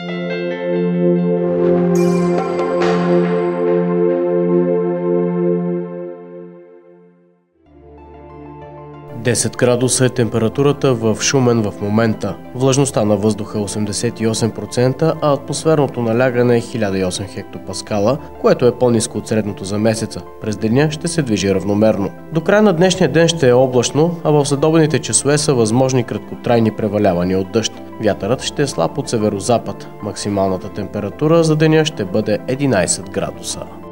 Десет градуса е температурата в Шумен в момента. Влажността на въздуха е 88%, а атмосферното налягане е 1008 хектопаскала, което е по-ниско от средното за месеца. През деня ще се движи равномерно. До края на днешния ден ще е облачно, а в следобедните часове са възможни краткотрайни превалявания от дъжд. Вятърът ще е слаб от северозапад. Максималната температура за деня ще бъде 11 градуса.